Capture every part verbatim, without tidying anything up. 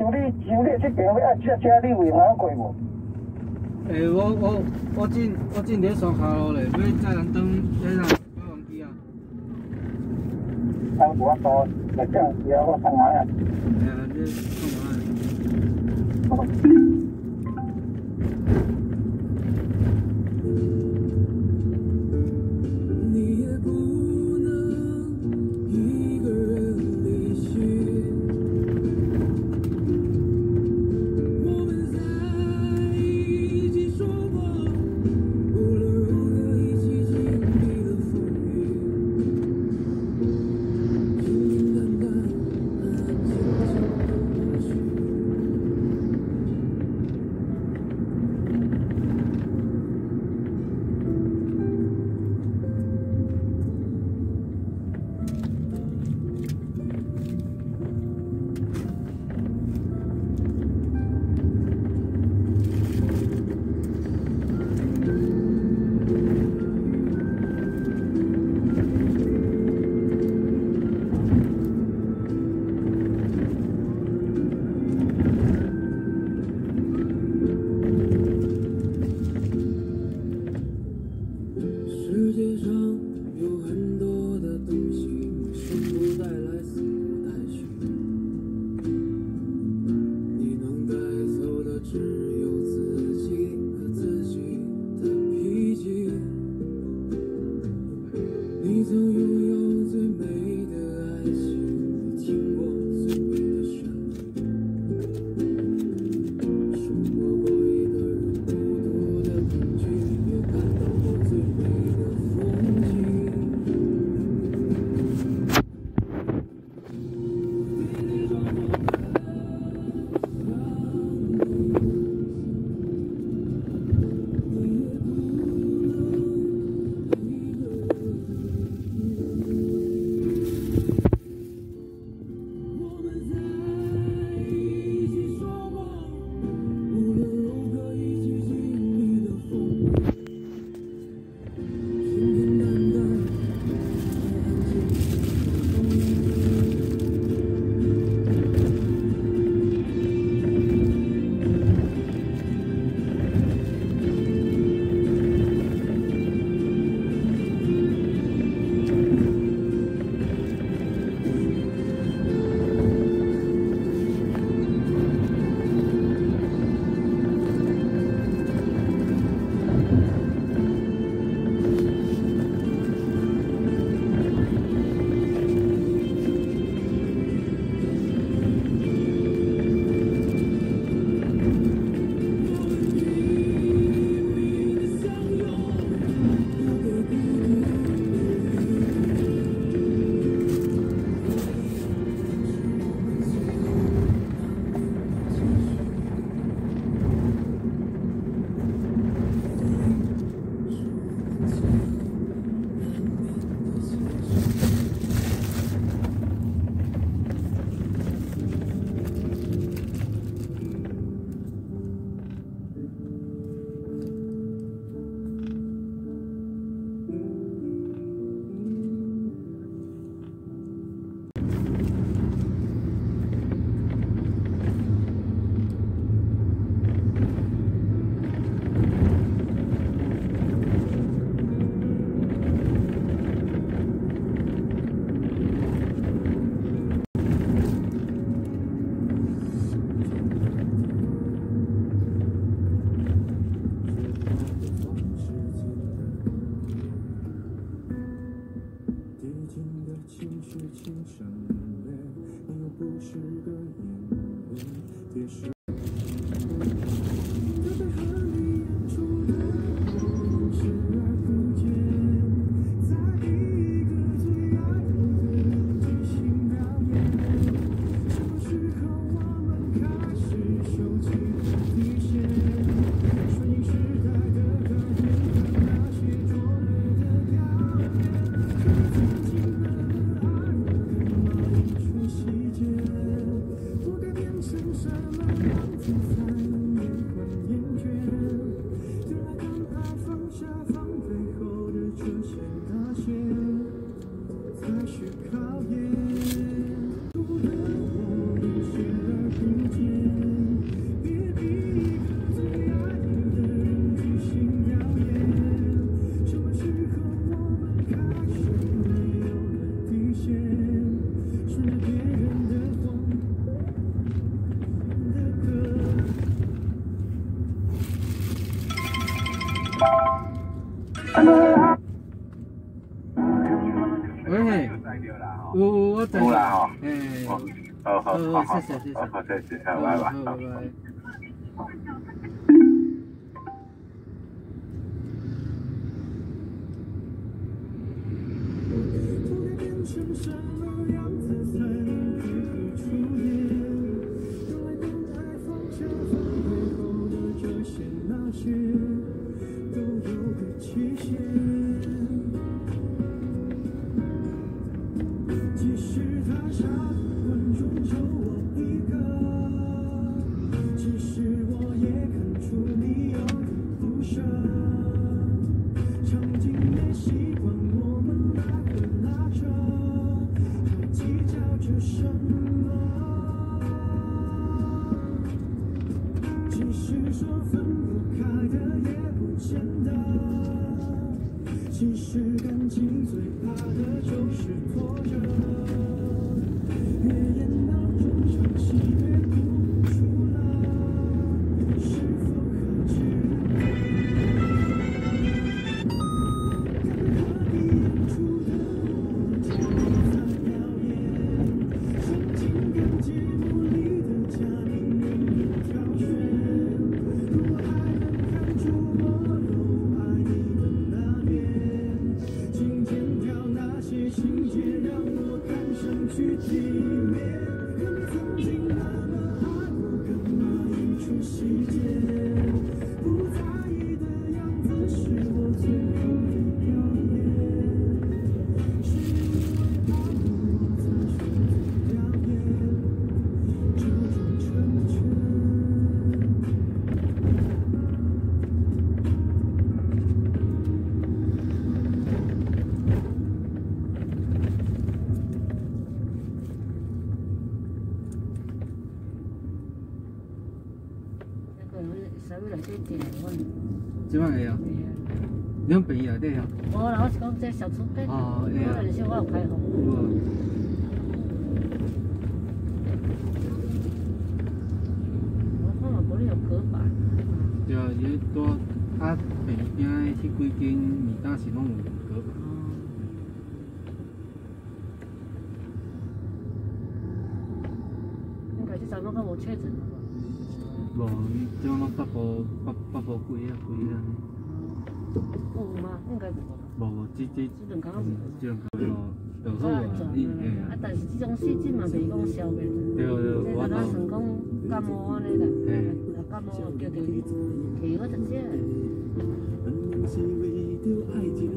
像你像你这边要爱车车，你有哪过无？ 诶，我我我进我进伫双下路咧，要载人转迄个发动机啊。 当我多，来这样子啊，我上来啊。 哎呀，这干嘛？ 我喂，有我在。 有啦吼。 诶。 好好好好， 谢谢谢谢。 好谢谢，拜拜。 拜拜。 其实感情最怕的就是拖着，越演到中场戏越哭出了，是否还值得？何必演出的我只在表演，曾经跟节目里的嘉宾任人挑选，如果还能看出我都爱你的那边。请剪掉那些情节，让我看上去体面。可你曾经那么爱我，干嘛演出细节？不在意的样子是我最后的表演。是因为怕我才选择表演这种成全。 即摆会啊？你用便宜内底啊？ 无啦，我是讲这小厝边， 哦，会啊。 我人生我有开放。 有啊。 我看嘛，无你有可法。 对啊，伊拄啊边边迄几间面搭是拢有可法。 应该这阵拢较无确诊了吧？ 无，伊即拢北部北北部几啊几啊。 有吗？应该无吧。 无无，这这这两工这两工哦，就好啊，伊嘿啊，但是这种细菌嘛，袂讲消灭。 对对， 我都算讲感冒安尼啦， 嘿， 若感冒叫着气我就食。 是为着爱情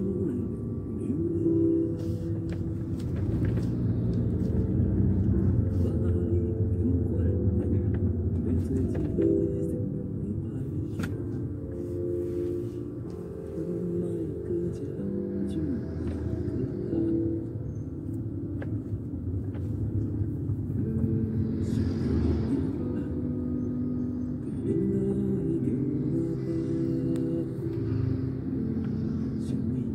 想你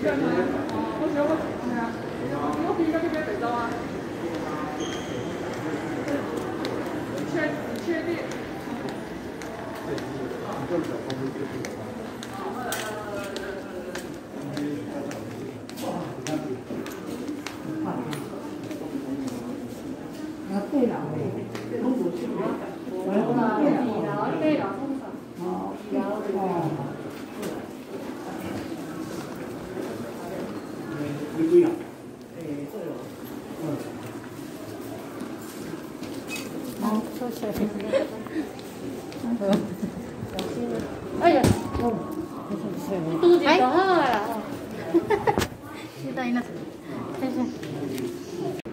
哎呀，拄一就好啊啦。 现在那，谢谢。